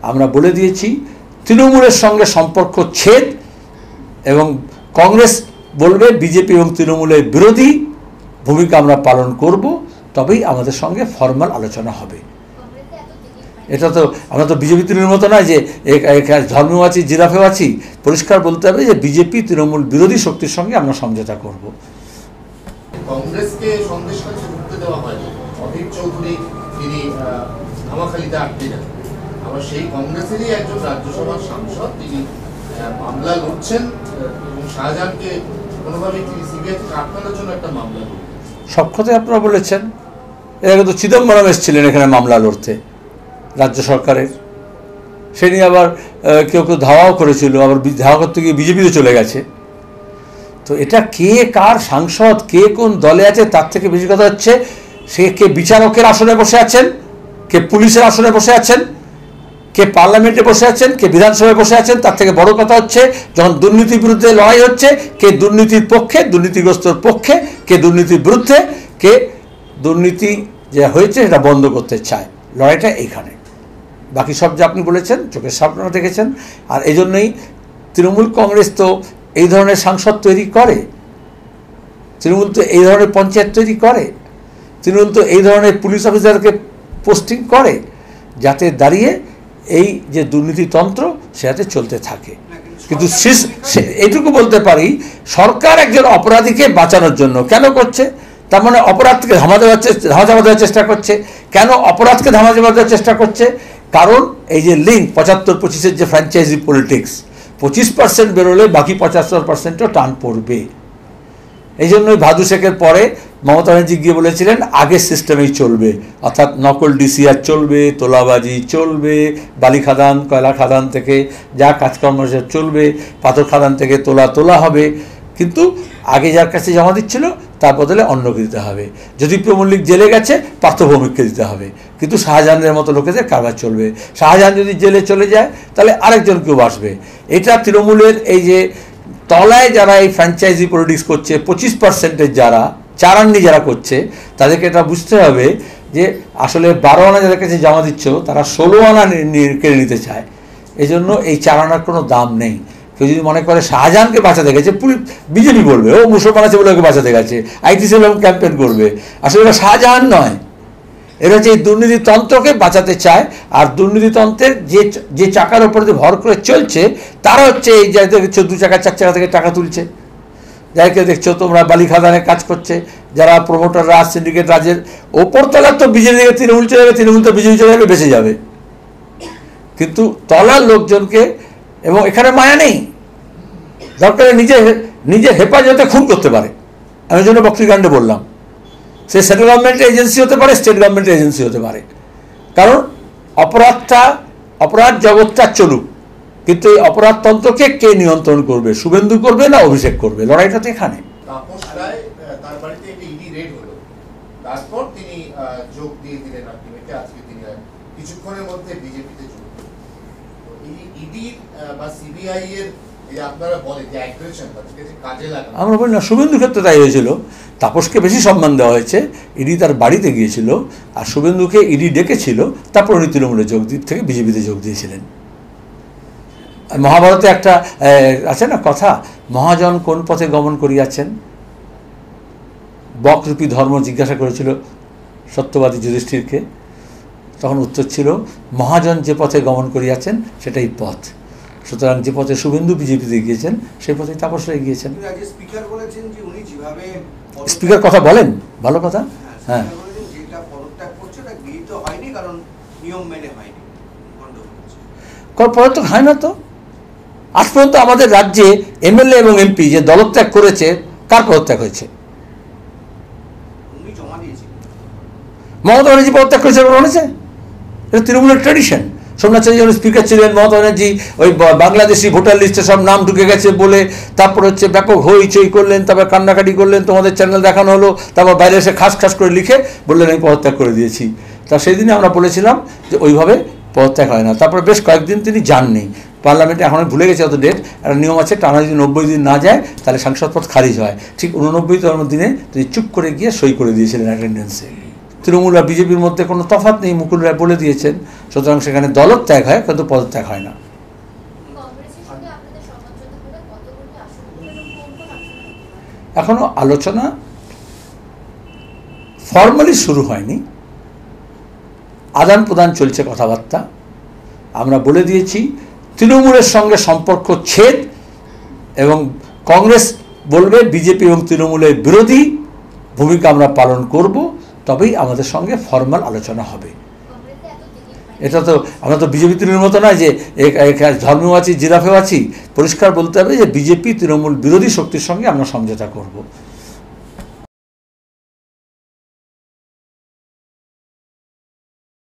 আমরা বলে দিয়েছি তৃণমূলের সঙ্গে সম্পর্ক ছেদ, এবং কংগ্রেস বলবে বিজেপি এবং তৃণমূলের বিরোধী ভূমিকা আমরা পালন করব, তবেই আমাদের সঙ্গে ফর্মাল আলোচনা হবে। এটা তো আমরা তো বিজেপি তৃণমূল মতো নয় যে ধর্মেও আছি জিরাফেও আছি। পরিষ্কার বলতে হবে যে বিজেপি তৃণমূল বিরোধী শক্তির সঙ্গে আমরা সমঝোতা করব। কংগ্রেসকে সন্দেশখালী ঢুকতে দেওয়া হয়নি, অধীর চৌধুরী তিনি ধামাখালিতে আটকে যান। আবার সেই কংগ্রেসেরই একজন রাজ্যসভার সাংসদ তিনি মামলা লড়ছেন এবং শাহজাহানকে কোনোভাবে তিনি সিবিআই থেকে আটকানোর জন্য একটা মামলা লড়ছেন। সব কথাই আপনারা বলেছেন। এর আগে তো চিদম্বরম এসেছিলেন এখানে মামলা লড়তে রাজ্য সরকারের, সে নিয়ে আবার কেউ কেউ ধাওয়াও করেছিল, আবার ধাওয়া করতে গিয়ে বিজেপিতে চলে গেছে। তো এটা কে কার সাংসদ, কে কোন দলে আছে, তার থেকে বেশি কথা হচ্ছে সে কে বিচারকের আসনে বসে আছেন, কে পুলিশের আসনে বসে আছেন, কে পার্লামেন্টে বসে আছেন, কে বিধানসভায় বসে আছেন। তার থেকে বড় কথা হচ্ছে যখন দুর্নীতির বিরুদ্ধে লড়াই হচ্ছে, কে দুর্নীতির পক্ষে, দুর্নীতিগ্রস্তর পক্ষে, কে দুর্নীতির বিরুদ্ধে, কে দুর্নীতি যে হয়েছে সেটা বন্ধ করতে চায়। লড়াইটা এইখানে। বাকি সব যা আপনি বলেছেন চোখের সামনে দেখেছেন। আর এই জন্যই তৃণমূল কংগ্রেস তো এই ধরনের সাংসদ তৈরি করে, তৃণমূল তো এই ধরনের পঞ্চায়েত তৈরি করে, তৃণমূল তো এই ধরনের পুলিশ অফিসারকে পোস্টিং করে, যাতে দাঁড়িয়ে এই যে দুর্নীতিতন্ত্র সেটাতে চলতে থাকে। কিন্তু এইটুকু বলতে পারি, সরকার একজন অপরাধীকে বাঁচানোর জন্য কেন করছে, তার মানে অপরাধকে ধামা দেওয়ার চেষ্টা করছে। কেন অপরাধকে ধামা দেওয়ার চেষ্টা করছে? কারণ এই যে লিঙ্ক 75-25-এর যে ফ্র্যাঞ্চাইজি পলিটিক্স, 25% বেরোলে বাকি 75%ও টান পড়বে। এই জন্যই ভাদু শেখের পরে মমতা ব্যানার্জি গিয়ে বলেছিলেন আগের সিস্টেমেই চলবে, অর্থাৎ নকল ডিসিআর চলবে, তোলাবাজি চলবে, বালি খাদান কয়লা খাদান থেকে যা কাজকর্ম চলবে, পাথর খাদান থেকে তোলা হবে, কিন্তু আগে যার কাছে জমা দিচ্ছিল তার বদলে অন্যকে দিতে হবে। যদি মল্লিক জেলে গেছে পার্থভৌমিককে দিতে হবে, কিন্তু শাহজাহানের মতো লোকেদের কারবার চলবে। শাহজাহান যদি জেলে চলে যায় তাহলে আরেকজন কেউ আসবে। এটা তৃণমূলের এই যে তলায় যারা এই ফ্র্যাঞ্চাইজি পলিটিক্স করছে, 25%-এর যারা চারান্নি যারা করছে, তাদেরকে এটা বুঝতে হবে যে আসলে 12 আনা যাদের কাছে জমা দিচ্ছ তারা 16 আনা কেড়ে নিতে চায়। এই জন্য এই 4 আনার কোনো দাম নেই। কেউ যদি মনে করে শাহজাহানকে বাঁচাতে গেছে, বিজেপি বলবে ও মুসলমান আছে বলে ওকে বাঁচাতে গেছে, আইটি সেল ক্যাম্পেন করবে। আসলে এটা শাহজাহান নয়, এরা হচ্ছে এই দুর্নীতিতন্ত্রকে বাঁচাতে চায়। আর দুর্নীতিতন্ত্রের যে চাকার উপর দিয়ে ভর করে চলছে তারা হচ্ছে এই যাদের দেখছো 2 চাকা 4 চাকা থেকে টাকা তুলছে, যাদেরকে দেখছো তোমরা বালি খাদানে কাজ করছে, যারা প্রমোটার রাজ সিন্ডিকেট রাজের ওপর তলার তো বিজেপি থেকে তৃণমূল চলে যাবে, তৃণমূল তো বিজেপি চলে যাবে, বেঁচে যাবে। কিন্তু তলার লোকজনকে, এবং এখানে মায়া নেই, দরকার নিজের হেফাজতে খুন করতে পারে। আমি জন্য বক্তৃকাণ্ডে বললাম সে সেন্ট্রাল গভর্নমেন্টের এজেন্সি হতে পারে, স্টেট গভর্নমেন্টের এজেন্সি হতে পারে। কারণ অপরাধ জগৎটা চলুক, কিন্তু এই অপরাধতন্ত্রকে কে নিয়ন্ত্রণ করবে? শুভেন্দু করবে না অভিষেক করবে? লড়াইটা তো এখানে। তাপস রায় তার বাড়িতে একটা ইডি রেড হলো, তারপর তিনি যোগ দিয়ে দিলেন আলটিমেটলি। আজকে তিনি কিছুক্ষণের মধ্যে বিজেপিতে যোগ দিলেন। এই ইডি বা সিবিআই এর আপনারা বলেন যে অ্যাগ্রেশন তাদেরকে যে কাজে লাগানো, আমরা বলি না শুভেন্দুর ক্ষেত্রে তাই হয়েছিল। তাপসকে বেশি সম্মান দেওয়া হয়েছে, ইডি তার বাড়িতে গিয়েছিল, আর শুভেন্দুকে ইডি ডেকেছিল, তারপর উনি তৃণমূলে যোগ থেকে বিজেপিতে যোগ দিয়েছিলেন। মহাভারতে একটা আছে না কথা, মহাজন কোন পথে গমন করিয়াছেন? বকরূপী ধর্ম জিজ্ঞাসা করেছিল সত্যবাদী যুধিষ্ঠিরকে, তখন উত্তর ছিল মহাজন যে পথে গমন করিয়াছেন সেটাই পথ। সুতরাং যে পথে শুভেন্দু বিজেপিতে গিয়েছেন সেই পথেই তাপস রায় গিয়েছেন। স্পিকার কথা বলেন, ভালো কথা। হ্যাঁ, পদত্যাগ হয় না তো। আজ পর্যন্ত আমাদের রাজ্যে এমএলএ এবং এমপি যে দলত্যাগ করেছে, কার পদত্যাগ হয়েছে? মমতা ব্যানার্জি পদত্যাগ করেছে, বলেছে এটা তৃণমূলের ট্র্যাডিশন। সোমনাথ চ্যাটার্জি যখন স্পিকার ছিলেন, মমতা ব্যানার্জি ওই বাংলাদেশি ভোটার লিস্টে সব নাম ঢুকে গেছে বলে তারপর হচ্ছে ব্যাপক হইচই করলেন, তারপর কান্নাকাটি করলেন, তোমাদের চ্যানেল দেখানো হলো, তারপর বাইরে এসে খাস করে লিখে বললেন আমি পদত্যাগ করে দিয়েছি। তা সেই দিনে আমরা বলেছিলাম যে ওইভাবে পদত্যাগ হয় না। তারপরে বেশ কয়েকদিন তিনি যাননি পার্লামেন্টে, এখন ভুলে গেছে অত ডেট। একটা নিয়ম আছে, টানা যদি 90 দিন না যায় তাহলে সাংসদ পদ খারিজ হয়। ঠিক 89তম দিনে তিনি চুপ করে গিয়ে সই করে দিয়েছিলেন অ্যাটেন্ডেন্সে। তৃণমূল আর বিজেপির মধ্যে কোনো তফাৎ নেই, মুকুল রায় বলে দিয়েছেন। সুতরাং সেখানে দলত্যাগ হয়, কিন্তু পদত্যাগ হয় না। এখনো আলোচনা ফর্মালি শুরু হয়নি, আদান প্রদান চলছে কথাবার্তা। আমরা বলে দিয়েছি তৃণমূলের সঙ্গে সম্পর্ক ছেদ, এবং কংগ্রেস বলবে বিজেপি এবং তৃণমূলের বিরোধী ভূমিকা আমরা পালন করব, তবেই আমাদের সঙ্গে ফর্মাল আলোচনা হবে। এটা তো আমরা তো বিজেপি তৃণমূল মতো নয় যে ধর্মেও আছি জিরাফেও আছি। পরিষ্কার বলতে হবে যে বিজেপি তৃণমূল বিরোধী শক্তির সঙ্গে আমরা সমঝোতা করব।